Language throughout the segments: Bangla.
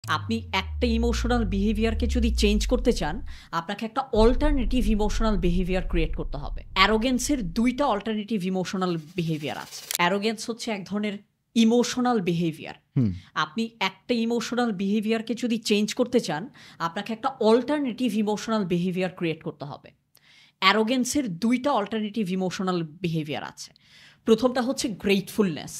আপনি একটা ইমোশনাল বিহেভিয়ারকে যদি চেঞ্জ করতে চান, আপনাকে একটা অল্টারনেটিভ ইমোশনাল বিহেভিয়ার ক্রিয়েট করতে হবে। অ্যারোগেন্স এর ২ টা অল্টারনেটিভ ইমোশনাল বিহেভিয়ার আছে। অ্যারোগেন্স হচ্ছে এক ধরনের ইমোশনাল বিহেভিয়ার। হুম, আপনি একটা ইমোশনাল বিহেভিয়ারকে যদি চেঞ্জ করতে চান, আপনাকে একটা অল্টারনেটিভ ইমোশনাল বিহেভিয়ার ক্রিয়েট করতে হবে। অ্যারোগেন্স এর ২ টা অল্টারনেটিভ ইমোশনাল বিহেভিয়ার আছে। ১ম টা হচ্ছে গ্রেটফুলনেস।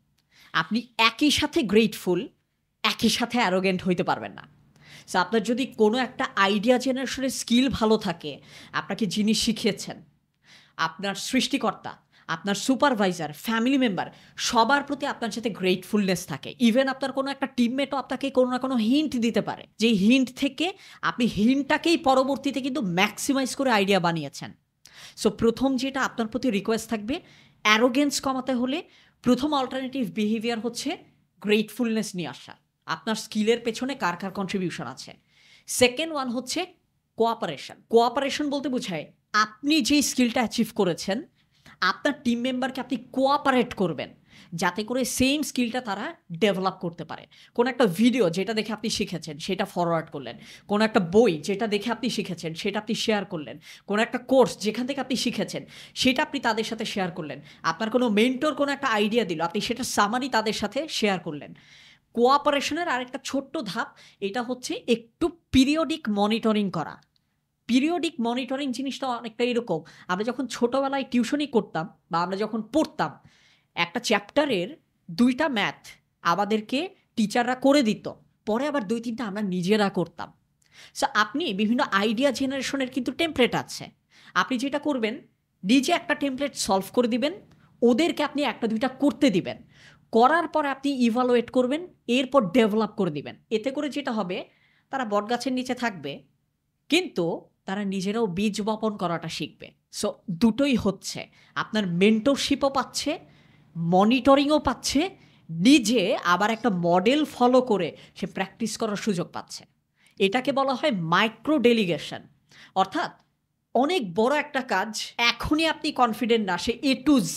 আপনি একই সাথে গ্রেটফুল, একই সাথে অ্যারোগেন্ট হইতে পারবেন না। সো আপনার যদি কোনো একটা আইডিয়া জেনারেশনের স্কিল ভালো থাকে, আপনাকে যিনি শিখিয়েছেন, আপনার সৃষ্টিকর্তা, আপনার সুপারভাইজার, ফ্যামিলি মেম্বার সবার প্রতি আপনার সাথে গ্রেটফুলনেস থাকে। ইভেন আপনার কোনো একটা টিমমেটও আপনাকে কোনো না কোনো হিন্ট দিতে পারে। যেই হিন্ট থেকে আপনি হিন্টটাকেই পরবর্তীতে কিন্তু ম্যাক্সিমাইজ করে আইডিয়া বানিয়েছেন। সো ১ম যেটা আপনার প্রতি রিকোয়েস্ট থাকবে, অ্যারোগেন্স কমাতে হলে ১ম অল্টারনেটিভ বিহেভিয়ার হচ্ছে গ্রেটফুলনেস নিয়ে আসা। আপনার স্কিলের পেছনে কার কন্ট্রিবিউশন আছে। সেকেন্ড ওয়ান হচ্ছে কোঅপারেশন। কোঅপারেশন বলতে বোঝায় আপনি যেই স্কিলটা অ্যাচিভ করেছেন, আপনার টিম মেম্বারকে আপনি কোঅপারেট করবেন, যাতে করে সেম স্কিলটা তারা ডেভেলপ করতে পারে। কোনো একটা ভিডিও যেটা দেখে আপনি শিখেছেন, সেটা ফরওয়ার্ড করলেন। কোনো একটা বই যেটা দেখে আপনি শিখেছেন, সেটা আপনি শেয়ার করলেন। কোনো একটা কোর্স যেখান থেকে আপনি শিখেছেন, সেটা আপনি তাদের সাথে শেয়ার করলেন। আপনার কোনো মেন্টর কোনো একটা আইডিয়া দিল, আপনি সেটার সামারি তাদের সাথে শেয়ার করলেন। কোঅপারেশনের আরেকটা ছোট্ট ধাপ, এটা হচ্ছে একটু পিরিয়ডিক মনিটরিং করা। পিরিয়ডিক মনিটরিং জিনিসটা অনেকটা এরকম, আমরা যখন ছোটবেলায় টিউশনি করতাম বা আমরা যখন পড়তাম, একটা চ্যাপ্টারের ২ টা ম্যাথ আমাদেরকে টিচাররা করে দিত। পরে আবার ২-৩ টা আমরা নিজেরা করতাম। সো আপনি বিভিন্ন আইডিয়া জেনারেশনের কিন্তু টেমপ্লেট আছে। আপনি যেটা করবেন, নিজে একটা টেমপ্লেট সলভ করে দিবেন, ওদেরকে আপনি ১টা ২টা করতে দিবেন। করার পরে আপনি ইভালুয়েট করবেন, এরপর ডেভেলপ করে দিবেন। এতে করে যেটা হবে, তারা বটগাছের নিচে থাকবে, কিন্তু তারা নিজেরাও বীজ বপন করাটা শিখবে। সো দুটোই হচ্ছে। আপনার মেন্টরশিপও পাচ্ছে, মনিটরিংও পাচ্ছে, নিজে আবার একটা মডেল ফলো করে সে প্র্যাকটিস করার সুযোগ পাচ্ছে। এটাকে বলা হয় মাইক্রো ডেলিগেশন। অর্থাৎ অনেক বড় একটা কাজ এখনই আপনি কনফিডেন্ট না, সে A to Z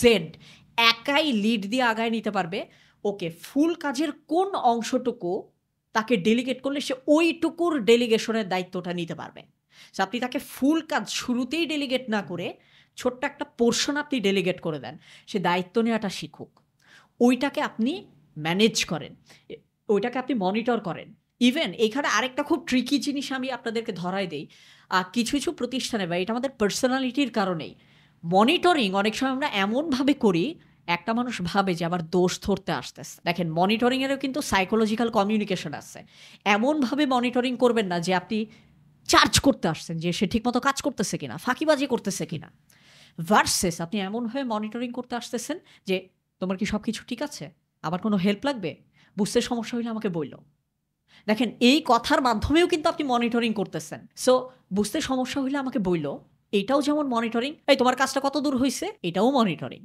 একাই লিড দিয়ে আগায় নিতে পারবে। ওকে, ফুল কাজের কোন অংশটুকু তাকে ডেলিগেট করলে সে ওইটুকুর ডেলিগেশনের দায়িত্বটা নিতে পারবে। সো আপনি তাকে ফুল কাজ শুরুতেই ডেলিগেট না করে ছোট্ট একটা পোর্শন আপনি ডেলিগেট করে দেন। সে দায়িত্ব নেওয়াটা শিখুক। ওইটাকে আপনি ম্যানেজ করেন। ওইটাকে আপনি মনিটর করেন। ইভেন এখানে আরেকটা খুব ট্রিকি জিনিস আমি আপনাদেরকে ধরায় দেই। কিছু প্রতিষ্ঠানে বা এটা আমাদের পার্সোনালিটির কারণেই মনিটরিং অনেক সময় আমরা এমনভাবে করি, একটা মানুষ ভাবে যে আবার দোষ ধরতে আসতেছে। দেখেন, মনিটরিং এরও কিন্তু সাইকোলজিক্যাল কমিউনিকেশন আছে। এমনভাবে মনিটরিং করবেন না যে আপনি চার্জ করতে আসছেন যে সে ঠিকমতো কাজ করতেছে কিনা, ফাঁকিবাজি করতেছে কিনা। ভার্সেস আপনি এমনভাবে মনিটরিং করতে আসতেছেন যে, "তোমার কি সবকিছু ঠিক আছে? আবার কোনো হেল্প লাগবে? বুঝতে সমস্যা হইলে আমাকে বইলো।" দেখেন, এই কথার মাধ্যমেও কিন্তু আপনি মনিটরিং করতেছেন। সো বুঝতে সমস্যা হইলে আমাকে বইলো, এটাও যেমন মনিটরিং। "এই তোমার কাজটা কতদূর হইছে?" এটাও মনিটরিং।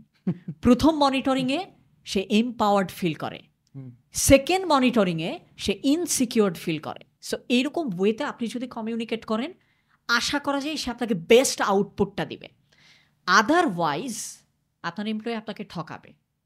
১ম মনিটরিং এ সে এম্পাওয়ার্ড ফিল করে। হুম। সেকেন্ড মনিটরিং এ সে ইনসিকিউরড ফিল করে। সো এইরকম ওয়েতে আপনি যদি কমিউনিকেট করেন, আশা করা যায় সে আপনাকে বেস্ট আউটপুটটা দিবে। আদারওয়াইজ আপনার এমপ্লয়ি আপনাকে ঠকাবে।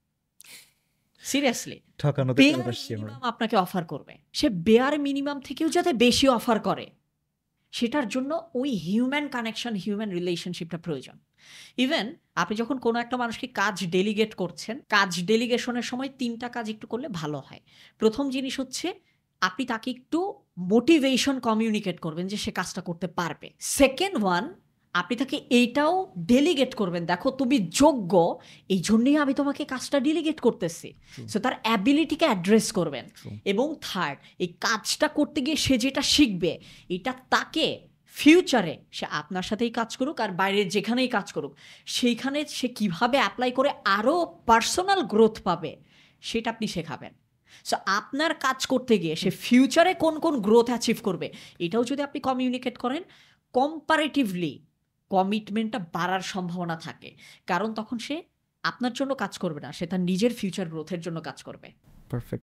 সিরিয়াসলি। ঠকানোতে চলে বেয়ার আসছি আমরা। মিনিমাম আপনাকে অফার করবে। সে বেয়ার মিনিমাম থেকেও যাতে বেশি অফার করে, সেটার জন্য ওই হিউম্যান কানেকশন, হিউম্যান রিলেশনশিপটা প্রয়োজন। ইভেন আপনি যখন কোনো একটা মানুষকে কাজ ডেলিগেট করছেন, কাজ ডেলিগেশনের সময় ৩ টা কাজ একটু করলে ভালো হয়। ১ম জিনিস হচ্ছে আপনি তাকে একটু মোটিভেশন কমিউনিকেট করবেন যে সে কাজটা করতে পারবে। সেকেন্ড ওয়ান, আপনি তাকে এইটাও ডেলিগেট করবেন, "দেখো তুমি যোগ্য, এইজন্যেই আমি তোমাকে কাজটা ডেলিগেট করতেছি।" ট্রু, সো তার অ্যাবিলিটিকে অ্যাড্রেস করবেন। ট্রু। এবং থার্ড, এই কাজটা করতে গিয়ে সে যেটা শিখবে, এটা তাকে ফিউচারে সে আপনার সাথেই কাজ করুক আর বাইরে যেখানেই কাজ করুক, সেইখানে সে কিভাবে এপ্লাই করে আরও পার্সোনাল গ্রোথ পাবে, সেটা আপনি শেখাবেন। সো আপনার কাজ করতে গিয়ে সে ফিউচারে কোন গ্রোথ অ্যাচিভ করবে, এটাও যদি আপনি কমিউনিকেট করেন, কম্পারেটিভলি কমিটমেন্টটা বাড়ার সম্ভাবনা থাকে। কারণ তখন সে আপনার জন্য কাজ করবে না, সে তার নিজের ফিউচার গ্রোথের জন্য কাজ করবে। পারফেক্ট।